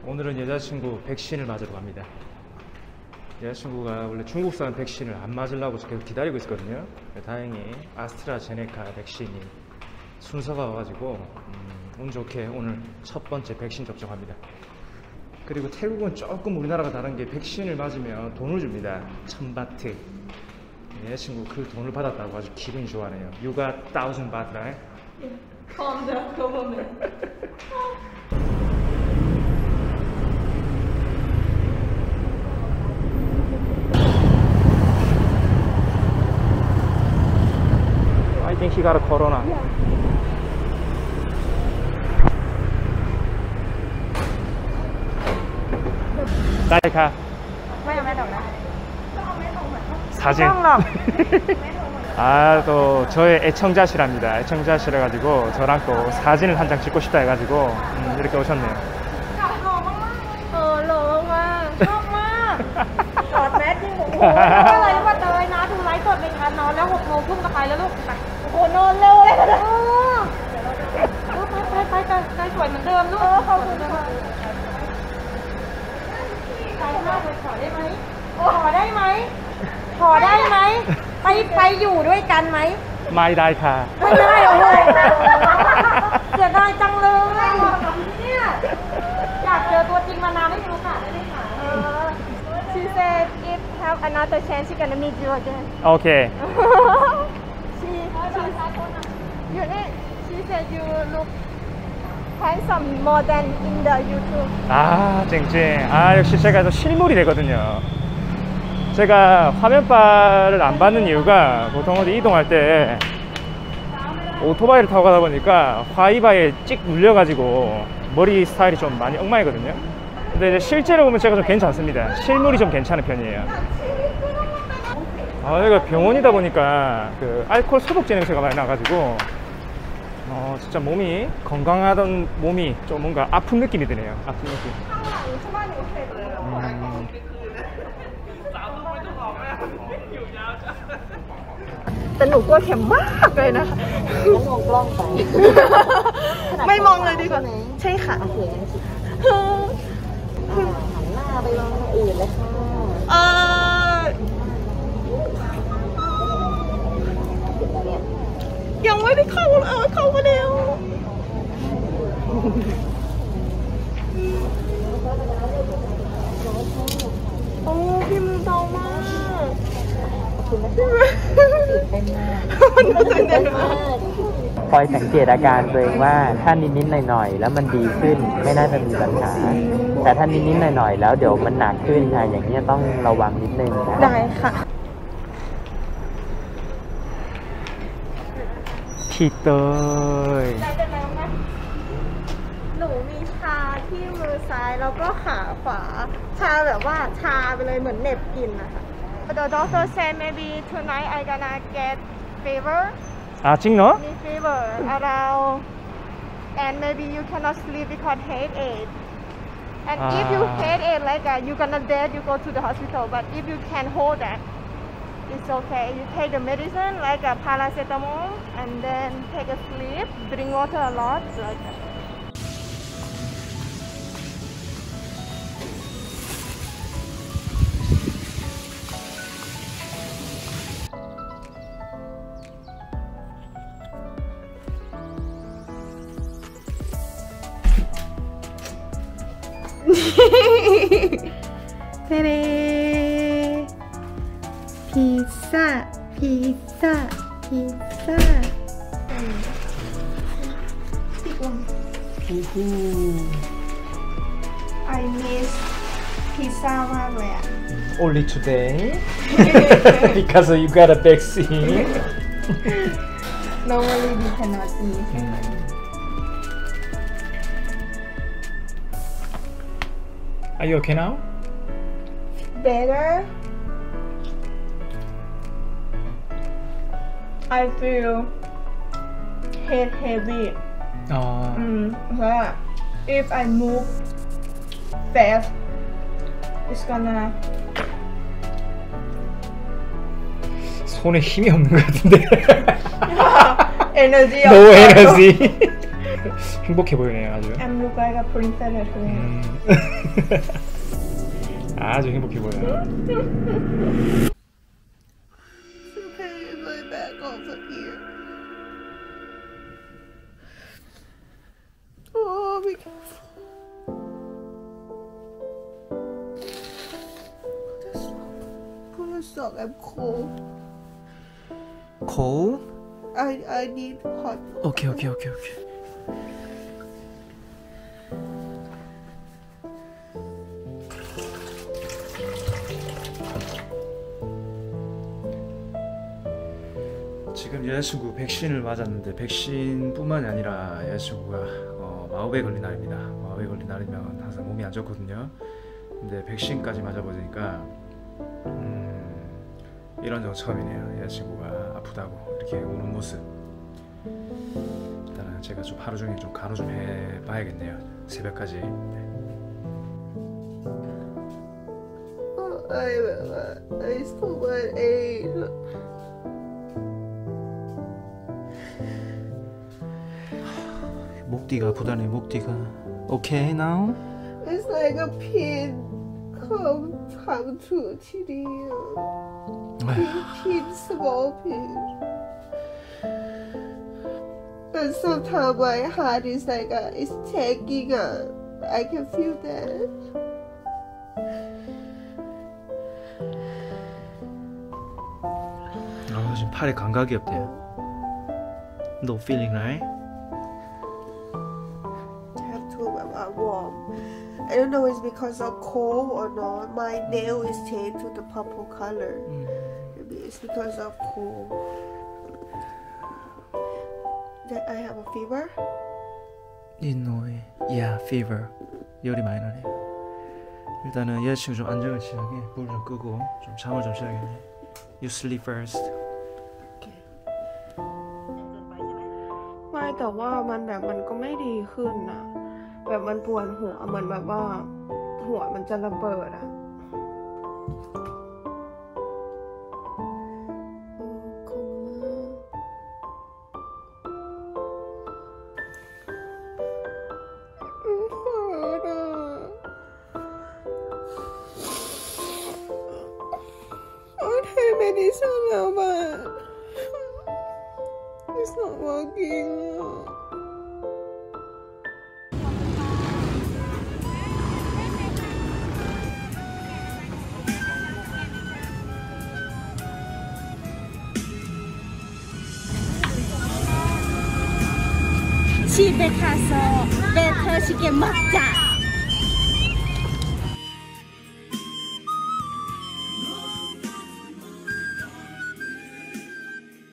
오늘은 여자친구 백신을 맞으러 갑니다. 여자친구가 원래 중국산 백신을 안 맞으려고 계속 기다리고 있었거든요. 다행히 아스트라제네카 백신이 순서가 와가지고 운 좋게 오늘 첫 번째 백신 접종합니다. 그리고 태국은 조금 우리나라가 다른 게 백신을 맞으면 돈을 줍니다. 1000바트. 여자친구 그 돈을 받았다고 아주 기분이 좋아하네요. You got 1000 baht, right? From the government. I think he got a corona. 딸카. 사진. 아, 또 저의 애청자시랍니다. 애청자시라 가지고 저랑 또 사진을 한 장 찍고 싶다 해가지고 이렇게 오셨네요. หล่อมากชอบมากถอดแมสจริงโอ้โหอะไรมาเตยนะดูไลฟ์สดไม่ทันนอนแล้ว6 โมงทุ่มก็ไปแล้วลูกโอ้โหนอนเร็วเลยนะไปสวยเหมือนเดิมลูกขอบคุณค่ะใจมากเลยขอได้ไหมขอได้ไหมขอได้ไหมไปอยู่ด้วยกันไหมไม่ได้ค่ะไม่ได้โอ้โหเสียดายจังเลยเนี่ยอยากเจอตัวจริงมานานไม่มีโอกาสได้ไหมคะ She said if have another chance she gonna meet you again โอเค She said you look handsome more than in the YouTube 아, 쨍쨍. 아, 역시 제가 좀 실물이 되거든요. 제가 화면바를 안 받는 이유가 보통 어디 이동할 때 오토바이를 타고 가다 보니까 화이바에 찍 눌려가지고 머리 스타일이 좀 많이 엉망이거든요. 근데 이제 실제로 보면 제가 좀 괜찮습니다. 실물이 좀 괜찮은 편이에요. 아, 여기가 병원이다 보니까 그 알코올 소독제 냄새가 많이 나가지고 진짜 몸이 건강하던 몸이 좀 뭔가 아픈 느낌이 드네요. 아픈 느낌. แต่หนูกลัวเข็มมากเลยนะคะมองกล้องไปไม่มองเลยดีกว่าใช่ค่ะหันหน้าไปมองอื่นเลยค่ะยังไม่ได้เข้าเข้ามาเร็วโอ้พี่มือเบามากคอยสังเกตอาการตัวเองว่าถ้านิดๆหน่อยๆแล้วมันดีขึ้นไม่น่าจะมีปัญหาแต่ถ้านิดๆหน่อยๆแล้วเดี๋ยวมันหนักขึ้นค่ะอย่างนี้ต้องระวังนิดนึงนะได้ค่ะพี่เตยหนูมีชาที่มือซ้ายแล้วก็ขาขวาชาแบบว่าชาไปเลยเหมือนเหน็บกินนะคะThe doctor said maybe tonight I gonna get fever. 아, 찍너? Need fever around, and maybe you cannot sleep because headache. And if you headache like you gonna dead, you go to the hospital. But if you can hold that, it's okay. You take the medicine like a paracetamol, and then take a sleep. Drink water a lot, like that. Ta-da! Pizza, pizza, pizza. I miss pizza มากเลยอ่ะ Only today? Because you got a vaccine? Normally we cannot eat. Are you okay now? Better. I feel head heavy. But if I move fast, it's gonna. 손에 힘이 없는 것 같은데. Energy. No energy. 행복해 보이네요, 아주. I'm look like a princess. 아주 행복해 보여요. Okay, my back over here. Oh, be careful. Put a sock. I'm cold. Cold? I need hot. Okay. 지금 여자친구 백신을 맞았는데 백신뿐만이 아니라 여자친구가 마법에 걸린 날입니다. 마법에 걸린 날이면 항상 몸이 안 좋거든요. 근데 백신까지 맞아보니까 이런 적 처음이네요. 여자친구가 아프다고 이렇게 우는 모습. 일단은 제가 좀 하루 종일 좀 간호 좀 해봐야겠네요. 새벽까지. 네. I so bad ache. 목뒤가 아프다네. 목뒤가. Okay now? It's like a pin come to the pin, small pin. And sometimes my heart is like it's taking I can feel that. 지금 팔에 감각이 없대요. No feeling, right? I have to warm. I don't know it's because of cold or not. My nail is changed to the purple color. Maybe it's because of cold. That I have a fever. Yeah, fever. 열이 많이 나네요. 일단은 여자친구 좀 안정을 취하게 불 좀 끄고 좀 잠을 좀 쉬어야겠네. You sleep first. ไม่แต่ว่ามันแบบมันก็ไม่ดีขึ้นนะแบบมันปวดหัวเหมือนแบบว่าหัวมันจะระเบิดอะคงtake medicine now, but it's not working. She better so better she get matcha.